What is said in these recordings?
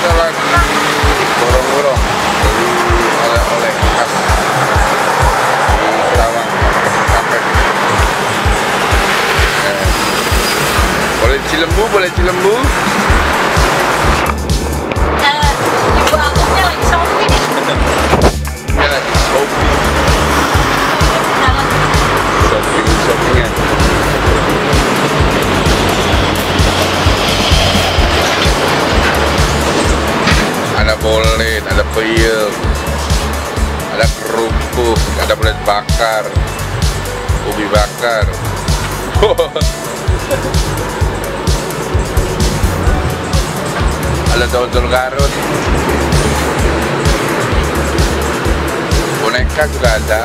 kita lagi borong-borong beli oleh-oleh khas di Kerawang sampai boleh Cilembu, boleh Cilembu. Ibu Agungnya lagi shopping. Dia lagi shopping. Shoppingan. Ada bolen, ada peyem, ada kerupuk, ada belet bakar, ubi bakar. Ada dodol Garut, boneka juga ada.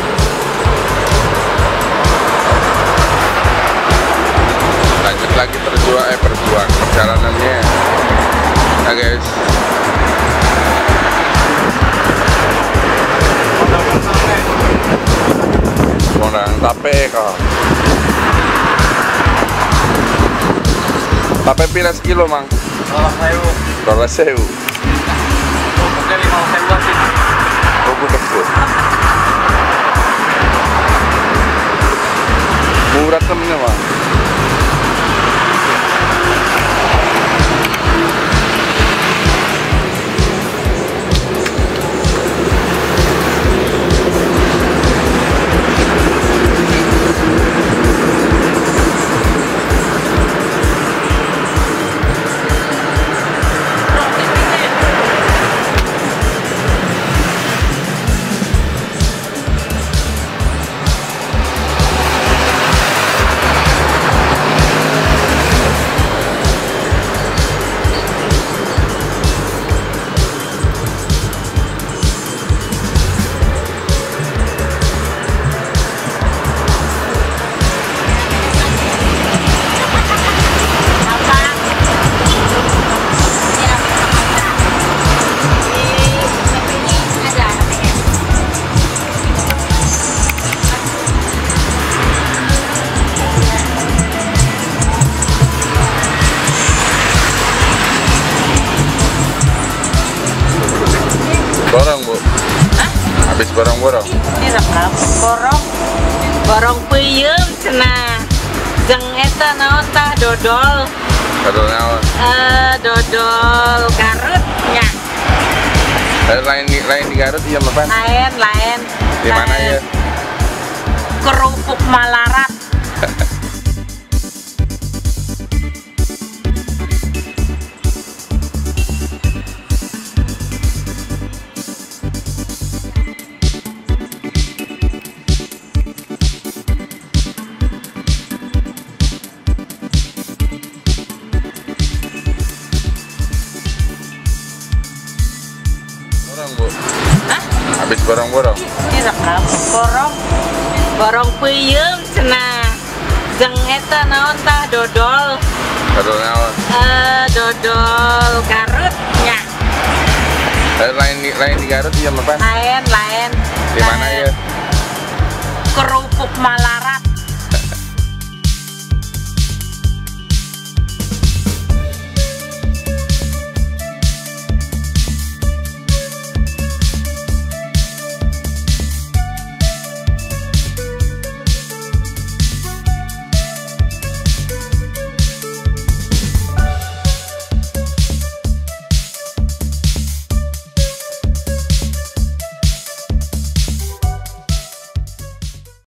Lanjut lagi perjuangan perjalanannya ya guys. Orang tape kok. Tape pira sekilo mang? 12.000. 12.000. Jadi 5.000 sih. Oh betul. Murah temennya mang. Borong bu? Hah? Habis borong-borong? Ini lah borong peyem cenah. Jeung eta naon tah dodol. Dodol naon? Dodol Garut nya. Lain di Garut iya apa? Lain. Di mana ya? Kerupuk Malarat. Borong bu? Hah? Habis borong-borong? Ini lah borong peyem cenah. Jeung eta naon tah dodol. Dodol naon? Dodol Garut nya. Lain di Garut iya apa? Lain. Di mana ya? Kerupuk Malarat.